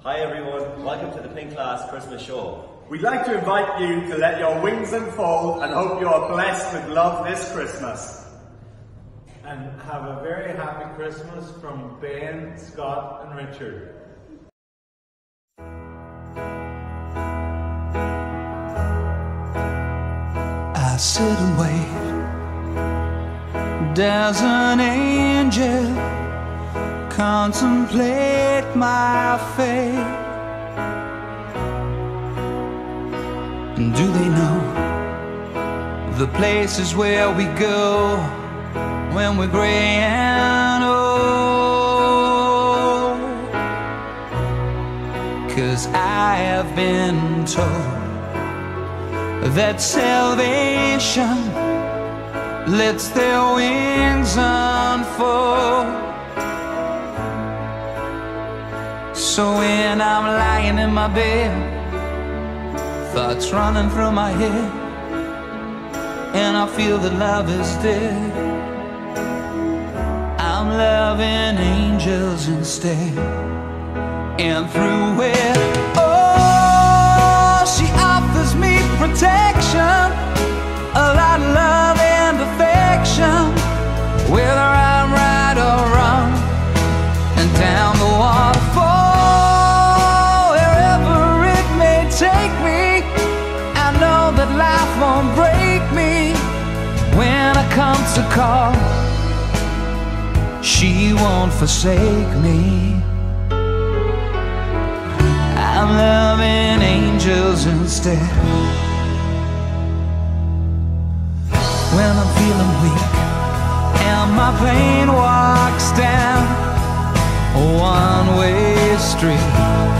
Hi everyone, welcome to the Pink Class Christmas show. We'd like to invite you to let your wings unfold and hope you are blessed with love this Christmas. And have a very happy Christmas from Ben, Scott and Richard. I sit and wait. Does an angel contemplate my fate? And do they know the places where we go when we're gray and old? 'Cause I have been told that salvation lets their wings unfold. So when I'm lying in my bed, thoughts running through my head, and I feel that love is dead, I'm loving angels instead. And through it, oh, she offers me protection, a lot of love and affection, whether I'm right or wrong. And down the waterfall, wherever it may take me, I know that life won't break me. When I come to call, she won't forsake me. I'm loving angels instead. When I'm feeling weak and my pain walks down a one-way street,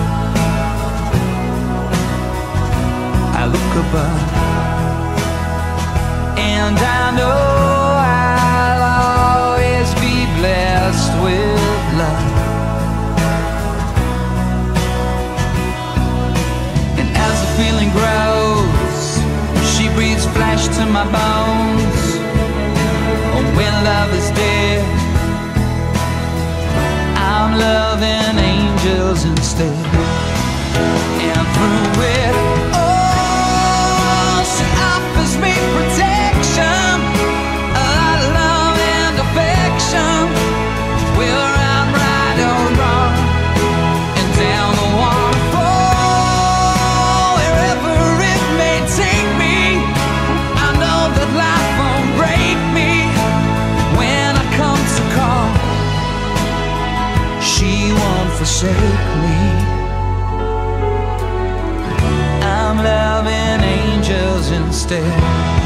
I look above and I know I'll always be blessed with love. And as the feeling grows, she breathes flesh to my bones. Oh, when love is dead, I'm loving angels instead. And through it, oh, she offers me protection, a lot of love and affection, whether I'm right or wrong. And down the waterfall, wherever it may take me, I know that life won't break me. When I come to call, she won't forsake me. I'm loving angels instead.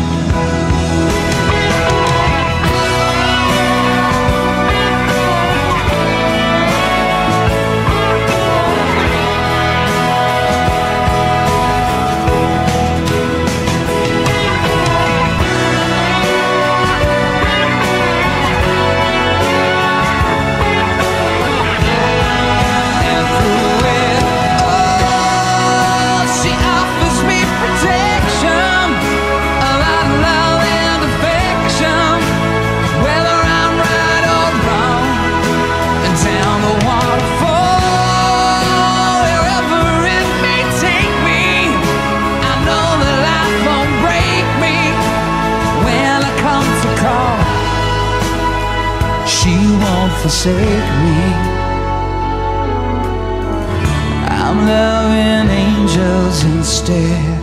She won't forsake me. I'm loving angels instead.